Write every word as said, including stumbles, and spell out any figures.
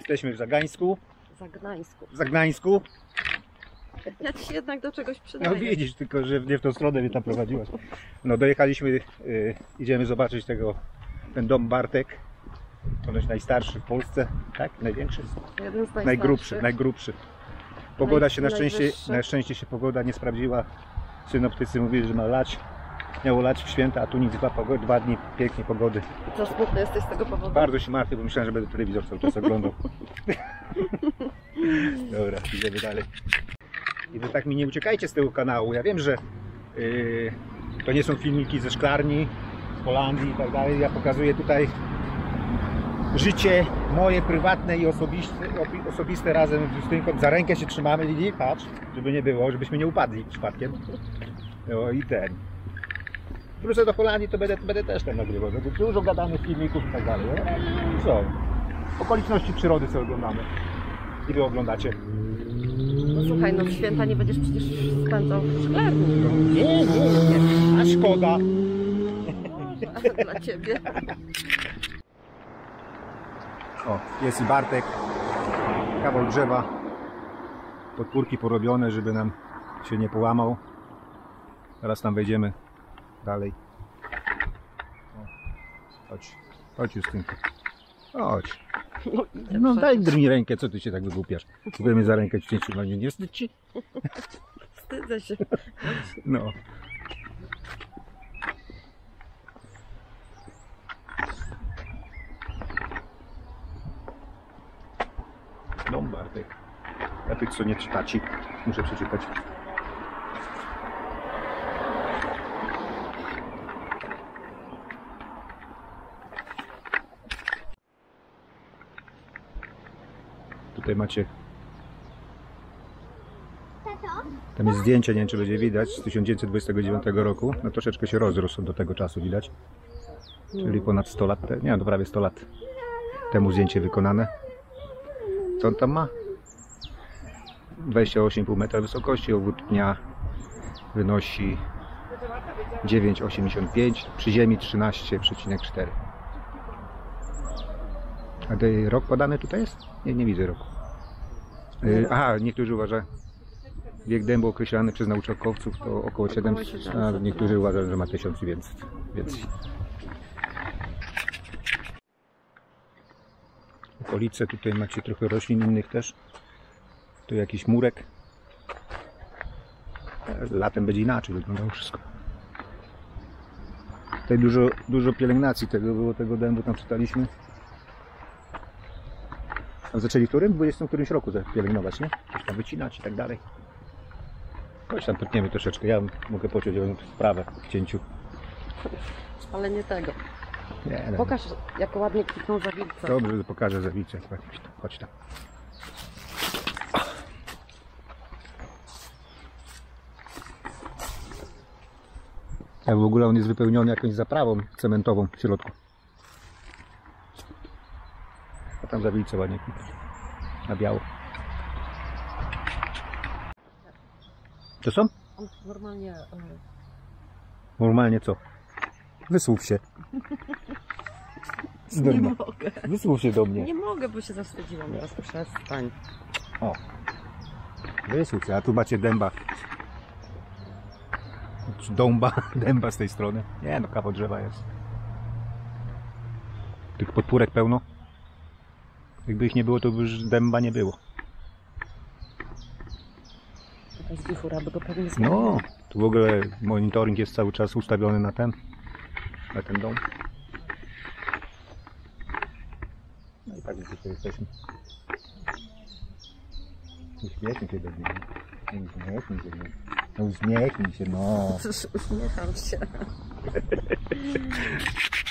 Jesteśmy w Zagnańsku. Zagnańsku. W Zagnańsku. Ja ci się jednak do czegoś przydaję. No widzisz, tylko że nie w tą stronę mnie tam prowadziłaś. No dojechaliśmy, y, idziemy zobaczyć tego, ten dom Bartek. Ponoć najstarszy w Polsce, tak? Największy? Jeden z Najgrubszy, najgrubszy. Pogoda się na szczęście, najwyższy. na szczęście się pogoda nie sprawdziła. Synoptycy mówili, że ma lać. Miało lać w święta, a tu nic, dwa, pogody, dwa dni pięknej pogody. I co, smutny jesteś z tego powodu? Bardzo się martwię, bo myślałem, że będę telewizor cały czas oglądał. Dobra, idziemy dalej. I to tak mi nie uciekajcie z tego kanału. Ja wiem, że yy, to nie są filmiki ze szklarni, z Holandii i tak dalej. Ja pokazuję tutaj życie moje prywatne i osobiste, osobiste razem z Justynką. Za rękę się trzymamy, Lili, patrz, żeby nie było, żebyśmy nie upadli przypadkiem. No i ten. Wrócę do Holandii, to będę, będę też tam nagrywał. Będzie dużo gadanych filmików i tak dalej. No i co? Okoliczności przyrody co oglądamy. I wy oglądacie. No słuchaj, no w święta nie będziesz przecież spędzał w szklarni. Nie, nie, nie. A szkoda. Może dla ciebie. O, jest i Bartek. Kawał drzewa. Podpórki porobione, żeby nam się nie połamał. Teraz tam wejdziemy dalej. O, chodź, chodź Justynka. Chodź. No, No daj mi rękę, co ty się tak wygłupiasz? W ogóle mnie za rękę cię trzyma, nie wstydź ci? Wstydzę się. No. Dom Bartek. Dla tych, co nie czytaci, muszę przeczytać. Tutaj macie. Tam jest zdjęcie, nie wiem czy będzie widać, z tysiąc dziewięćset dwudziestego dziewiątego roku. No troszeczkę się rozrósł do tego czasu, widać. Czyli ponad sto lat, te, nie, to prawie sto lat temu zdjęcie wykonane. Co on tam ma? dwadzieścia osiem i pół metra wysokości, obwód pnia wynosi dziewięć przecinek osiemdziesiąt pięć, przy ziemi trzynaście przecinek cztery. A ten rok podany tutaj jest? Nie, nie widzę roku. Yy, aha, niektórzy uważają, wiek dębu określany przez naukowców to około siedemset, a niektórzy uważają, że ma tysiąc i więcej. więcej. Okolice, tutaj macie trochę roślin innych też. Tu jakiś murek. Latem będzie inaczej wyglądało wszystko. Tutaj dużo, dużo pielęgnacji tego było, tego dębu tam czytaliśmy. Tam zaczęli w którym? W dwudziestym którymś roku pielęgnować, nie? Coś tam wycinać i tak dalej. Chodź tam pykniemy troszeczkę, ja mogę poczuć sprawę w cięciu. Ale nie tego. Nie, no. Pokaż, jak ładnie kwitną zawilce. Dobrze, pokażę zawilce. Chodź tam. Jak w ogóle on jest wypełniony jakąś zaprawą cementową w środku. A tam zawilce ładnie kwitną. Na biało. Co są? On normalnie... Normalnie co? Wysłów się. Nie mogę. Wysłów się do mnie. Nie mogę, bo się zawstydziłam. Teraz przestań. O. Wysłów się, a tu macie dęba. Dąba, dęba z tej strony. Nie no, kawał drzewa jest. Tych podpórek pełno. Jakby ich nie było, to by już dęba nie było. Jakaś wichura by go pewnie No, zmieniła. tu w ogóle monitoring jest cały czas ustawiony na ten, na ten dom. No i tak tutaj jesteśmy. Uśmiechnij się do mnie. Uśmiechnij się, no. No uśmiechnij się, no. Uśmiecham się.